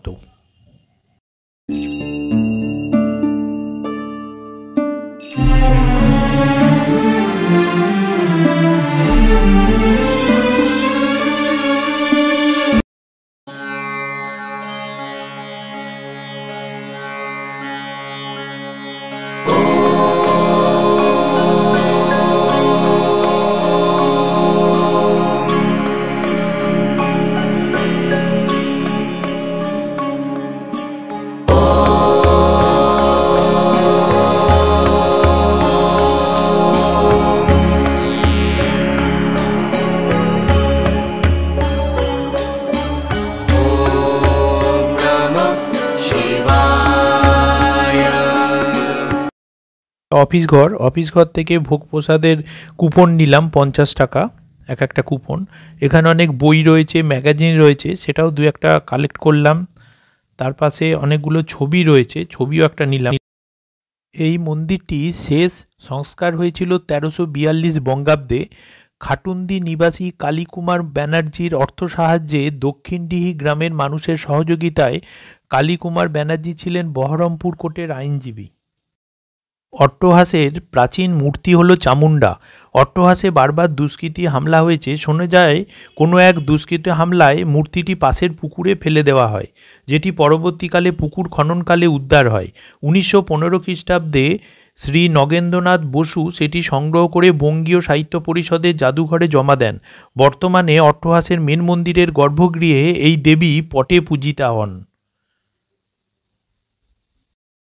অফিস ঘর থেকে ভোগ প্রসাদের কুপন নিলাম 50 টাকা এক একটা কুপন। এখানে অনেক বই রয়েছে, ম্যাগাজিন রয়েছে, সেটাও দু একটা কালেক্ট করলাম। তার পাশে অনেকগুলো ছবি রয়েছে, ছবিও একটা নিলাম। এই মন্দিরটি শেষ সংস্কার হয়েছিল 1342 বঙ্গাব্দে। খাটুন্দি নিবাসী কালীকুমার ব্যানার্জির অর্থ সাহায্যে দক্ষিণডিহি গ্রামের মানুষের সহযোগিতায় কালীকুমার ব্যানার্জি ছিলেন বহরমপুর কোর্টের আইনজীবী। অট্টহাসের প্রাচীন মূর্তি হলো চামুন্ডা। অট্টহাসে বারবার দুষ্কৃতী হামলা হয়েছে। শোনা যায় কোনো এক দুষ্কৃতী হামলায় মূর্তিটি পাশের পুকুরে ফেলে দেওয়া হয়, যেটি পরবর্তীকালে পুকুর খননকালে উদ্ধার হয়। 1915 খ্রিস্টাব্দে শ্রী নগেন্দ্রনাথ বসু সেটি সংগ্রহ করে বঙ্গীয় সাহিত্য পরিষদের জাদুঘরে জমা দেন। বর্তমানে অট্টহাসের মেন মন্দিরের গর্ভগৃহে এই দেবী পটে পূজিতা হন।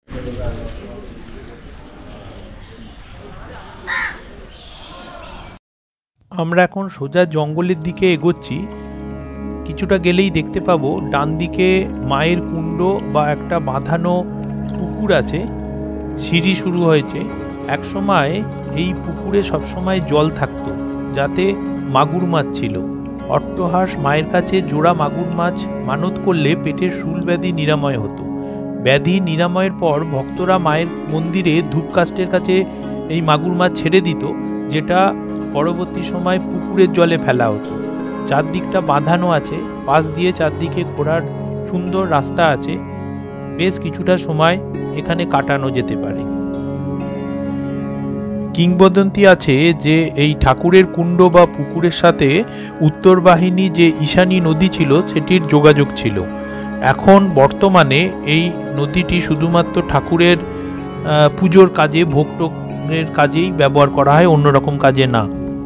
আমরা এখন সোজা জঙ্গলের দিকে এগোচ্ছি। কিছুটা গেলেই দেখতে পাবো ডান দিকে মায়ের কুণ্ড বা একটা বাঁধানো পুকুর আছে, সিঁড়ি শুরু হয়েছে। এক সময় এই পুকুরে সবসময় জল থাকতো, যাতে মাগুর মাছ ছিল। অট্টহাস মায়ের কাছে জোড়া মাগুর মাছ মানত করলে পেটের শুল ব্যাধি নিরাময় হতো। ব্যাধি নিরাময়ের পর ভক্তরা মায়ের মন্দিরে ধূপকাষ্ঠের কাছে এই মাগুর মাছ ছেড়ে দিত, যেটা পরবর্তী সময় পুকুরের জলে ফেলা হতো। চারদিকটা বাঁধানো আছে, পাশ দিয়ে চারদিকে ঘোরার সুন্দর রাস্তা আছে। বেশ কিছুটা সময় এখানে কাটানো যেতে পারে। কিংবদন্তি আছে যে এই ঠাকুরের কুণ্ড বা পুকুরের সাথে উত্তর বাহিনী যে ঈশানী নদী ছিল সেটির যোগাযোগ ছিল। এখন বর্তমানে এই নদীটি শুধুমাত্র ঠাকুরের পুজোর কাজে, ভোগটোগের কাজেই ব্যবহার করা হয়, অন্যরকম কাজে না।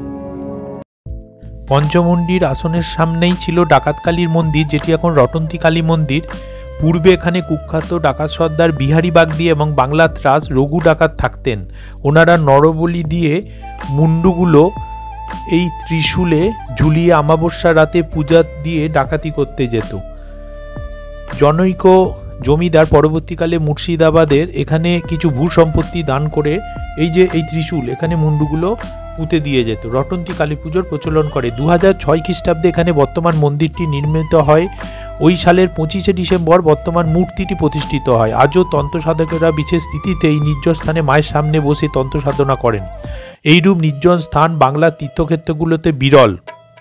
পঞ্চমুণ্ডির আসনের সামনেই ছিল ডাকাতকালীর মন্দির, যেটি এখন রটন্তী কালী মন্দির। পূর্বে এখানে কুখ্যাত ডাকাত সর্দার বিহারী বাগদি এবং বাংলা ত্রাস রঘু ডাকাত থাকতেন। ওনারা নরবলি দিয়ে মুন্ডুগুলো এই ত্রিশূলে ঝুলিয়ে অমাবস্যা রাতে পূজা দিয়ে ডাকাতি করতে যেত। জনৈক জমিদার পরবর্তীকালে মুর্শিদাবাদের এখানে কিছু ভূ সম্পত্তি দান করে এই যে এই ত্রিশূল এখানে মুন্ডুগুলো পুঁতে দিয়ে যেত। রটন্তী কালী পুজোর প্রচলন করে। 2006 খ্রিস্টাব্দে এখানে বর্তমান মন্দিরটি নির্মিত হয়। ওই সালের 25শে ডিসেম্বর বর্তমান মূর্তিটি প্রতিষ্ঠিত হয়। আজও তন্ত্র সাধকেরা বিশেষ স্থিতিতে এই নির্জন স্থানে মায়ের সামনে বসে তন্ত্র সাধনা করেন। এইরূপ নির্জন স্থান বাংলার তীর্থক্ষেত্রগুলোতে বিরল।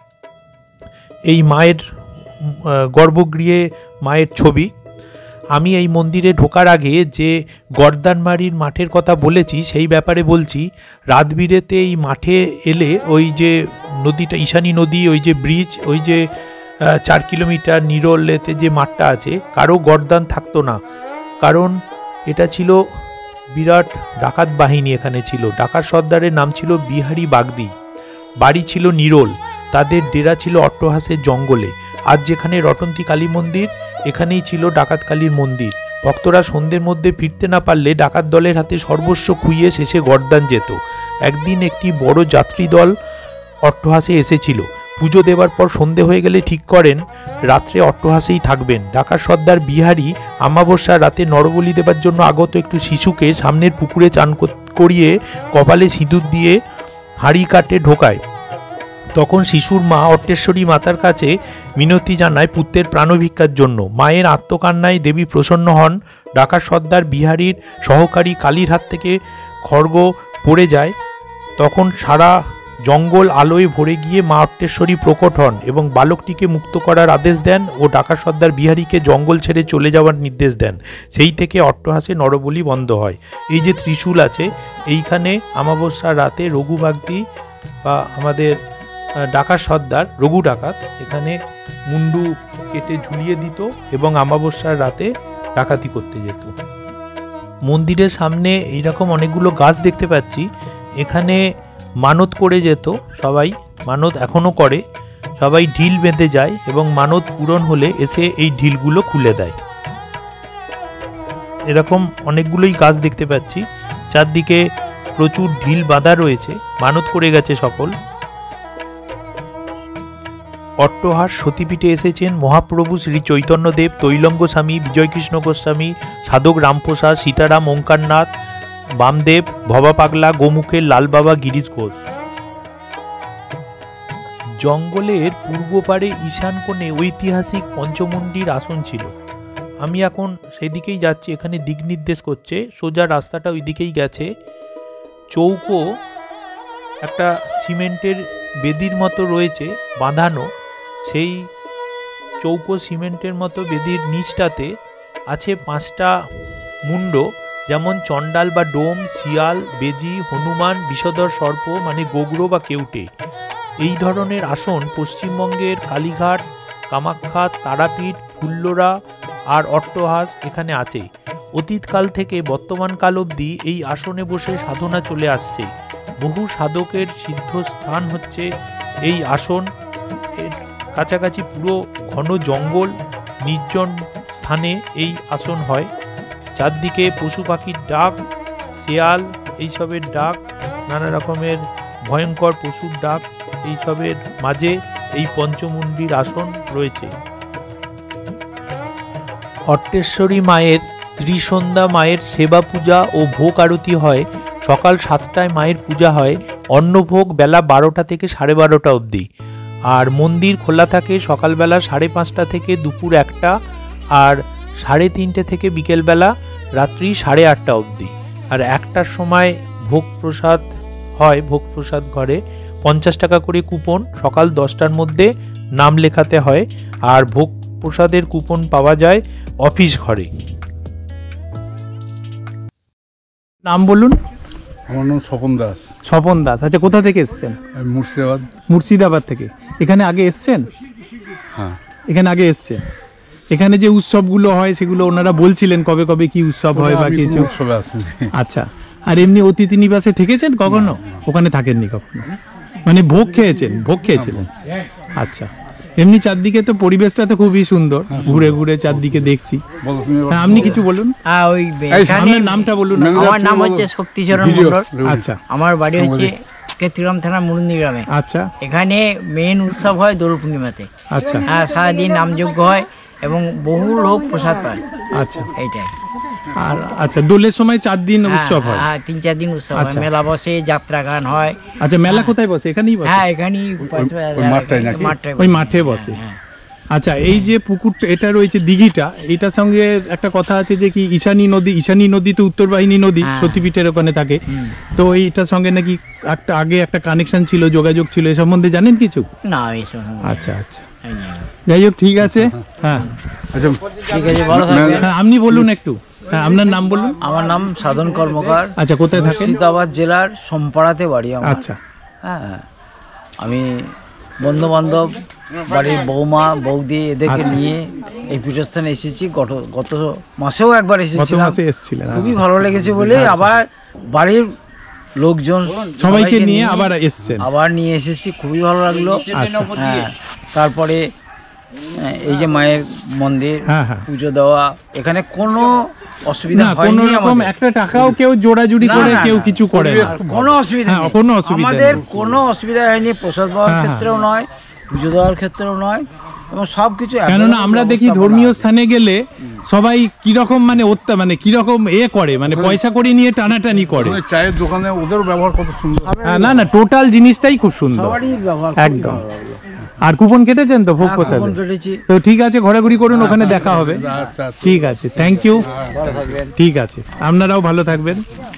এই মায়ের গর্ভগৃহে মায়ের ছবি। আমি এই মন্দিরে ঢোকার আগে যে গর্দানমারির মাঠের কথা বলেছি সেই ব্যাপারে বলছি। রাতবিরেতে এই মাঠে এলে ওই যে নদীটা ঈশানী নদী, ওই যে ব্রিজ, ওই যে 4 কিলোমিটার নিরলেতে যে মাঠটা আছে, কারো গর্দান থাকতো না, কারণ এটা ছিল বিরাট ডাকাত বাহিনী এখানে ছিল। ডাকাত সর্দারের নাম ছিল বিহারী বাগদি, বাড়ি ছিল নিরোল, তাদের ডেরা ছিল অট্টহাসের জঙ্গলে। আজ যেখানে রটন্তী কালী মন্দির, এখানেই ছিল ডাকাত কালীর মন্দির। ভক্তরা সন্ধ্যের মধ্যে ফিরতে না পারলে ডাকাত দলের হাতে সর্বস্ব খুইয়ে শেষে গর্দান যেত। একদিন একটি বড় যাত্রী দল অট্টহাসে এসেছিল। পুজো দেওয়ার পর সন্ধে হয়ে গেলে ঠিক করেন রাত্রে অট্টহাসেই থাকবেন। ডাকাত সর্দার বিহারী অমাবস্যার রাতে নরবলি দেবার জন্য আগত একটু শিশুকে সামনের পুকুরে চান করিয়ে কপালে সিঁদুর দিয়ে হাঁড়ি কাটে ঢোকায়। তখন শিশুর মা অট্টেশ্বরী মাতার কাছে মিনতি জানায় পুত্রের প্রাণভিক্ষার জন্য। মায়ের আত্মকান্নায় দেবী প্রসন্ন হন। ডাকাত সর্দার বিহারীর সহকারী কালীর হাত থেকে খড়গ পড়ে যায়। তখন সারা জঙ্গল আলোয় ভরে গিয়ে মা অট্টেশ্বরী প্রকট হন এবং বালকটিকে মুক্ত করার আদেশ দেন ও ডাকাত সর্দার বিহারীকে জঙ্গল ছেড়ে চলে যাওয়ার নির্দেশ দেন। সেই থেকে অট্টহাসে নরবলি বন্ধ হয়। এই যে ত্রিশূল আছে, এইখানে অমাবস্যার রাতে রঘু বাগদি বা আমাদের ডাকাত সর্দার রঘু ডাকাত এখানে মুন্ডু কেটে ঝুলিয়ে দিত এবং অমাবস্যার রাতে ডাকাতি করতে যেত। মন্দিরের সামনে এইরকম অনেকগুলো গাছ দেখতে পাচ্ছি। এখানে মানত করে যেত সবাই, মানত এখনও করে। সবাই ঢিল বেঁধে যায় এবং মানত পূরণ হলে এসে এই ঢিলগুলো খুলে দেয়। এরকম অনেকগুলোই গাছ দেখতে পাচ্ছি। চারদিকে প্রচুর ঢিল বাঁধা রয়েছে, মানত করে গেছে সকল। অট্টহাস সতীপীঠে এসেছেন মহাপ্রভু শ্রী চৈতন্যদেব, তৈলঙ্গ স্বামী, বিজয়কৃষ্ণ গোস্বামী, সাধক রামপ্রসাদ, সীতারাম, ওঙ্কারনাথ, বামদেব, ভবা পাগলা, গোমুখের লাল বাবা, গিরিশ ঘোষ। জঙ্গলের পূর্ব পারে ঈশান কোণে ঐতিহাসিক পঞ্চমুণ্ডির আসন ছিল। আমি এখন সেদিকেই যাচ্ছি। এখানে দিক নির্দেশ করছে, সোজা রাস্তাটা ওই দিকেই গেছে। চৌকো একটা সিমেন্টের বেদির মতো রয়েছে বাঁধানো। সেই চৌকো সিমেন্টের মতো বেদির নিচটাতে আছে 5টা মুন্ড, যেমন চণ্ডাল বা ডোম, শিয়াল, বেজি, হনুমান, বিষধর সর্প মানে গোগ্র বা কেউটে। এই ধরনের আসন পশ্চিমবঙ্গের কালীঘাট, কামাখ্যা, তারাপীঠ, ফুল্লরা আর অট্টহাস এখানে আছে। অতীতকাল থেকে বর্তমানকাল অবধি এই আসনে বসে সাধনা চলে আসছে। বহু সাধকের সিদ্ধস্থান হচ্ছে এই আসন। এর কাছাকাছি পুরো ঘন জঙ্গল, নির্জন স্থানে এই আসন হয়। চারদিকে পশু পাখির ডাক, শেয়াল এইসবের ডাক, নানা রকমের ভয়ঙ্কর পশুর ডাক, এইসবের মাঝে এই পঞ্চমুণ্ডির আসন রয়েছে। অট্টেশ্বরী মায়ের ত্রিসন্ধ্যা মায়ের সেবা পূজা ও ভোগ আরতি হয়। সকাল 7টায় মায়ের পূজা হয়, অন্নভোগ বেলা 12টা থেকে 12:30 অবধি। আর মন্দির খোলা থাকে সকালবেলা 5:30 থেকে দুপুর 1টা, আর 3:30 থেকে বিকেলবেলা রাত্রি 8:30 অবধি। আর 1টার সময় ভোগ প্রসাদ হয় ভোগ প্রসাদ ঘরে। 50 টাকা করে কুপন, সকাল 10টার মধ্যে নাম লেখাতে হয়। আর ভোগ প্রসাদের কুপন পাওয়া যায় অফিস ঘরে। নাম বলুন। আমার নাম স্বপন দাস। স্বপন দাস, আচ্ছা কোথা থেকে এসছেন? আমি মুর্শিদাবাদ। মুর্শিদাবাদ থেকে। এখানে আগে এসছেন? হ্যাঁ, এখানে আগে এসছেন। এখানে যে উৎসবগুলো হয় সেগুলো ওনারা বলছিলেন কবে কবে কি উৎসব হয় বা কিছু? উৎসবে আসেনি। আচ্ছা, আর এমনি অতিথি নিবাসে থেকেছেন কখনো? ওখানে থাকেননি কখনো, মানে ভোগ খেয়েছেন? ভোগ খেয়েছিলেন, আচ্ছা। এমনি চারদিকে তো পরিবেশটা তো খুবই সুন্দর, ঘুরে ঘুরে চারদিকে দেখছি। হ্যাঁ, আপনি কিছু বলুন। আপনার নামটা বলুন। আমার নাম হচ্ছে শক্তিচরণ মণ্ডল। আচ্ছা, আমার বাড়ি হচ্ছে কেতুগ্রাম থানা মুরুন্দি গ্রামে। আচ্ছা, এখানে মেন উৎসব হয় দোল পূর্ণিমাতে। আচ্ছা, হ্যাঁ, সারাদিন নামযজ্ঞ হয় এবং বহু লোক প্রসাদ পায়। আচ্ছা, এইটাই। আর আচ্ছা, দোলের সময় 4 দিন উৎসব হয়? হ্যাঁ, 3-4 দিন উৎসব হয়। মেলা বসে, যাত্রা গান হয়। আচ্ছা, মেলা কোথায় বসে? এখানেই বসে? হ্যাঁ, এখানেই ওই মাঠে বসে। আচ্ছা, এই যে পুকুরটা এটা রয়েছে, দিঘিটা, এটার সঙ্গে একটা কথা আছে যে কি ঈশানী নদী তো উত্তর বাহিনী নদী, সতীপীঠের ওখানে থাকে, তো এইটার সঙ্গে নাকি একটা আগে একটা কানেকশন ছিল, যোগাযোগ ছিল, এ সম্বন্ধে জানেন কিছু? না। আচ্ছা আচ্ছা, যাই হোক, ঠিক আছে। হ্যাঁ, আচ্ছা, ঠিক আছে, ভালো থাকবেন। আপনি বলুন একটু। হ্যাঁ, আপনার নাম বলুন। আমার নাম সাধন কর্মকার। আচ্ছা, কোথায় থাকেন? মুর্শিদাবাদ জেলার সোমপাড়াতে বাড়ি আমার। আচ্ছা, হ্যাঁ, আমি বন্ধু বান্ধব, বাড়ির বৌমা বৌদি এদেরকে নিয়ে এই পীঠস্থানে এসেছি। গত মাসেও একবার এসেছিলাম, খুবই ভালো লেগেছে বলে আবার বাড়ির লোকজন সবাইকে নিয়ে আবার নিয়ে এসেছি, খুবই ভালো লাগলো। হ্যাঁ, তারপরে এই যে মায়ের মন্দির, পুজো দেওয়া, এখানে কোনো অসুবিধা হয়নি। একটা টাকাও কেউ জোড়াজুড়ি করে কেউ কিছু করে না, কোনো অসুবিধা নেই। আমাদের কোনো অসুবিধা হয়নি, প্রসাদ পাওয়ার ক্ষেত্রেও নয়, পুজো দেওয়ার ক্ষেত্রেও নয়, এবং সবকিছু। কেননা আমরা দেখি ধর্মীয় স্থানে গেলে সবাই কিরকম মানে কিরকম করে, মানে পয়সা করে নিয়ে টানাটানি করে। চায়ের দোকানে ওদের ব্যবহার কত সুন্দর। না, টোটাল জিনিসটাই খুব সুন্দর, একদম। আর কুপন কেটেছেন তো ভোগ প্রসাদ? তো ঠিক আছে, ঘোরাঘুরি করুন, ওখানে দেখা হবে। ঠিক আছে, থ্যাংক ইউ। ঠিক আছে, আপনারাও ভালো থাকবেন।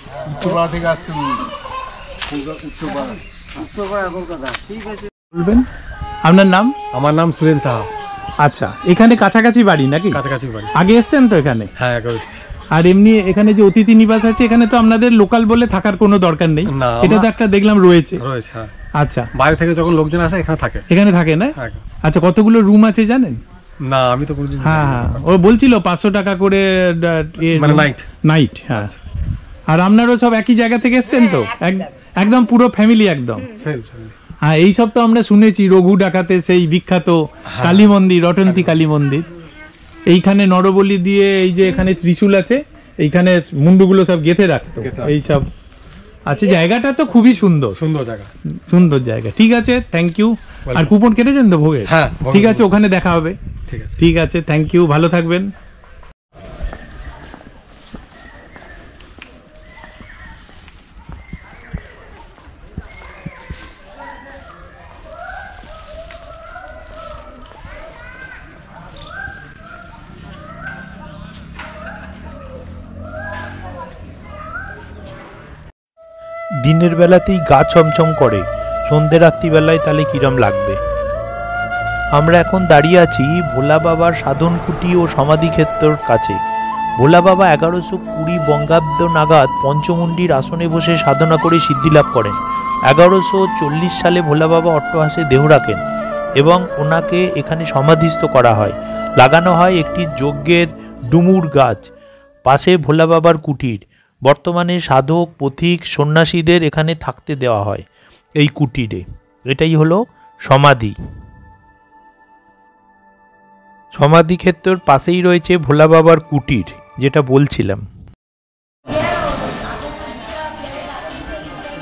বলবেন আপনার নাম? আমার নাম সুরেন সাহা। আচ্ছা, এখানে কাছাকাছি বাড়ি নাকি? কাছাকাছি বাড়ি। আগে এসছেন তো এখানে? হ্যাঁ, আগে এসেছি। আর এমনি এখানে যে অতিথি নিবাস আছে, এখানে তো আপনাদের লোকাল বলে থাকার কোনো দরকার নেই, এটা তো একটা দেখলাম রয়েছে। হ্যাঁ। আচ্ছা, বাইরে থেকে যখন লোকজন আসে এখানে থাকে না? আচ্ছা, কতগুলো রুম আছে জানেন? না, আমি তো কোনোদিন। হ্যাঁ হ্যাঁ, ও বলছিল 500 টাকা করে মানে নাইট। হ্যাঁ, আর আপনারও সব একই জায়গা থেকে এসছেন তো? একদম পুরো ফ্যামিলি একদম? হ্যাঁ, এইসব তো আমরা শুনেছি, রঘু ডাকাতে সেই বিখ্যাত কালী মন্দির, রটন্তী কালী মন্দির। এইখানে নরবলি দিয়ে এই যে এখানে ত্রিশূল আছে, এইখানে মুন্ডুগুলো সব গেঁথে রাখতো এইসব। আচ্ছা, জায়গাটা তো খুবই সুন্দর জায়গা। ঠিক আছে, থ্যাংক ইউ। আর কুপন কেটেছেন তো ভোগে? হ্যাঁ, ঠিক আছে, ওখানে দেখা হবে। ঠিক আছে, থ্যাংক ইউ, ভালো থাকবেন। দিনের বেলাতেই গা ছমছম করে, সন্ধ্যে রাত্রিবেলায় তাহলে কিরম লাগবে। আমরা এখন দাঁড়িয়ে আছি ভোলা বাবার সাধন কুটি ও সমাধিক্ষেত্রর কাছে। ভোলা বাবা 1120 বঙ্গাব্দ নাগাদ পঞ্চমুণ্ডির আসনে বসে সাধনা করে সিদ্ধিলাভ করেন। 1140 সালে ভোলা বাবা অট্টহাসে দেহ রাখেন এবং ওনাকে এখানে সমাধিস্থ করা হয়। লাগানো হয় একটি যজ্ঞের ডুমুর গাছ, পাশে ভোলা বাবার কুটির। বর্তমানে সাধক, পথিক, সন্ন্যাসীদের এখানে থাকতে দেওয়া হয় এই কুটিরে। এটাই হলো সমাধি। সমাধিক্ষেত্রের পাশেই রয়েছে ভোলা বাবার কুটির, যেটা বলছিলাম।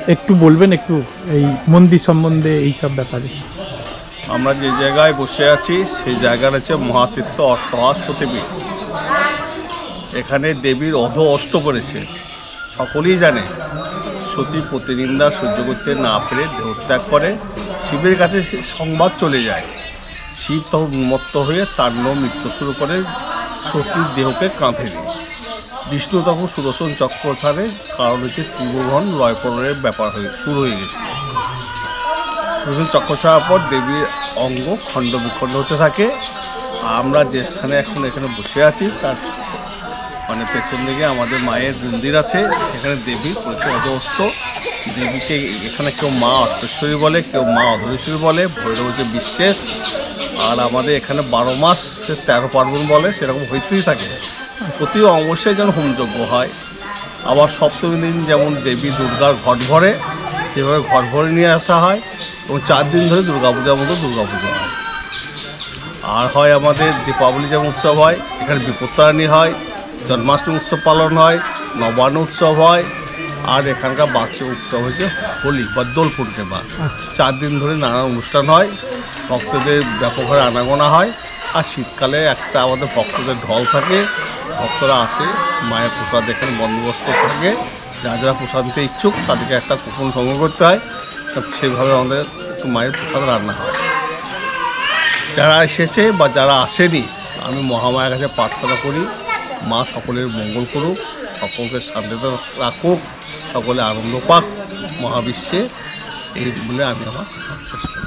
একটু বলবেন একটু এই মন্দির সম্বন্ধে এই সব ব্যাপারে। আমরা যে জায়গায় বসে আছি সেই জায়গার হচ্ছে মহাতীর্থ অট্টহাস সতীপীঠ। এখানে দেবীর অধ অষ্ট করেছে, সকলেই জানে। সতী প্রতিনিন্দা সহ্য করতে না পেরে দেহত্যাগ করে, শিবের কাছে সংবাদ চলে যায়। শিব তখন উন্মত্ত হয়ে তাণ্ডব মৃত্যু শুরু করে সতীর দেহকে কাঁধে নিয়ে। বিষ্ণু তখন সুদর্শন চক্র ছাড়ে, কারণ হচ্ছে ত্রিভুবন লয়পরের ব্যাপার শুরু হয়ে গেছিল। সুদর্শন চক্র ছাড়ার পর দেবীর অঙ্গ খণ্ড বিখণ্ড হতে থাকে। আমরা যে স্থানে এখন এখানে বসে আছি তার মানে পেছন দিকে আমাদের মায়ের মন্দির আছে, সেখানে দেবী প্রচুর অধস্ত। দেবীকে এখানে কেউ মা অর্থেশ্বরী বলে, কেউ মা অধরেশ্বরী বলে, ভৈরব হচ্ছে বিশেষ। আর আমাদের এখানে 12 মাস 13 পার্বণ বলে, সেরকম হইতেই থাকে। প্রতি অমাবস্যায় যেন হোমযজ্ঞ হয়। আবার সপ্তমী দিন যেমন দেবী দুর্গার ঘট ভরে, সেভাবে ঘট ভরে নিয়ে আসা হয় এবং 4 দিন ধরে দুর্গাপূজার মতো দুর্গাপুজো হয়। আর হয় আমাদের দীপাবলি যেমন উৎসব হয়, এখানে বিপত্তারাণী হয়, জন্মাষ্টমী উৎসব পালন হয়, নবান্ন উৎসব হয়, আর এখানকার বার্ষিক উৎসব হচ্ছে হোলি বা দোল পূর্ণিমা। 4 দিন ধরে নানান অনুষ্ঠান হয়, ভক্তদের ব্যাপকভাবে আনাগোনা হয়। আর শীতকালে একটা আমাদের ভক্তদের ঢল থাকে, ভক্তরা আসে, মায়ের প্রসাদ এখানে বন্দোবস্ত থাকে। যারা যারা প্রসাদ নিতে ইচ্ছুক তাদেরকে একটা কুপন সংগ্রহ করতে হয়, সেভাবে আমাদের একটু মায়ের প্রসাদ রান্না হয়। যারা এসেছে বা যারা আসেনি, আমি মহামায়ার কাছে প্রার্থনা করি মা সকলের মঙ্গল করুক, সকলকে শান্তিতে রাখুক, সকলে আনন্দ পাক মহাবিশ্বে, এই বলে আমি আমার শেষ করি।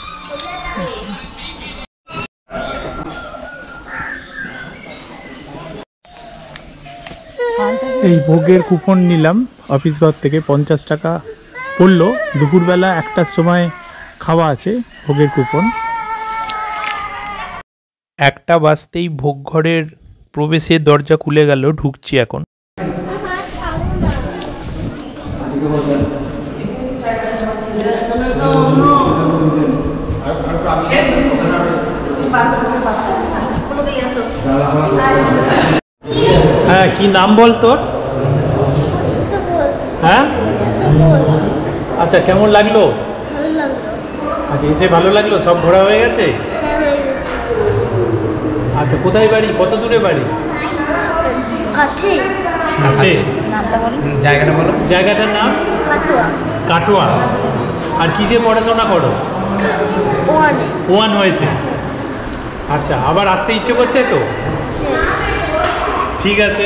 এই ভোগের কুপন নিলাম অফিস ঘর থেকে, 50 টাকা পড়লো। দুপুরবেলা 1টার সময় খাওয়া আছে, ভোগের কুপন। 1টা বাজতেই ভোগঘরের প্রবেশের দরজা খুলে গেল, ঢুকছি এখন। হ্যাঁ, কি নাম বল তোর? হ্যাঁ, আচ্ছা, কেমন লাগলো? আচ্ছা, এসে ভালো লাগলো? সব ঘোরা হয়ে গেছে? আচ্ছা, কোথায় বাড়ি? কত দূরে বাড়ি? কাছে। কাছে? নামটা বলো। জায়গাটা বলো। জায়গাটার নাম? কাটোয়া। কাটোয়া। আর কিসে পড়াশোনা করো? 1 হয়েছে। আচ্ছা, আবার আসতে ইচ্ছে করছে তো? ঠিক আছে।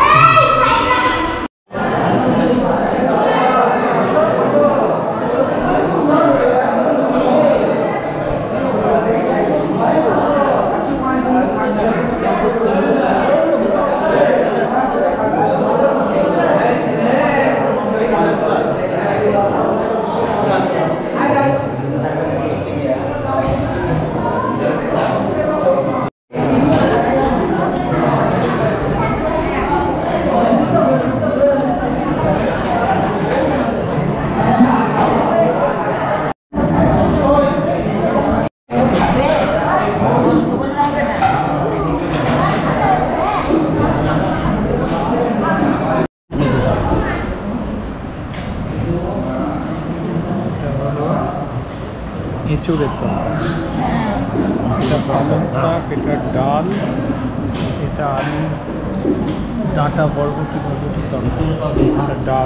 এঁচুড়ের তো এটা পালং শাক, এটা ডাল, এটা আলু ডাঁটা বরবটি তরকারি, এটা ডাল,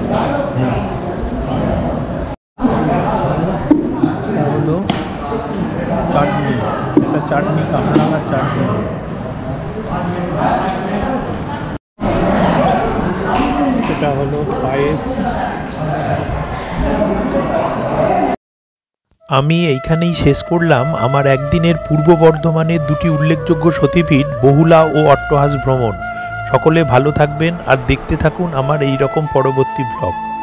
এটা হলো চাটনি, এটা চাটনি কামরাঙার চাটনি, এটা হলো পায়েস। আমি এইখানেই শেষ করলাম আমার একদিনের পূর্ব বর্ধমানের 2টি উল্লেখযোগ্য সতীপীঠ বহুলা ও অট্টহাস ভ্রমণ। সকলে ভালো থাকবেন আর দেখতে থাকুন আমার এই রকম পরবর্তী ব্লগ।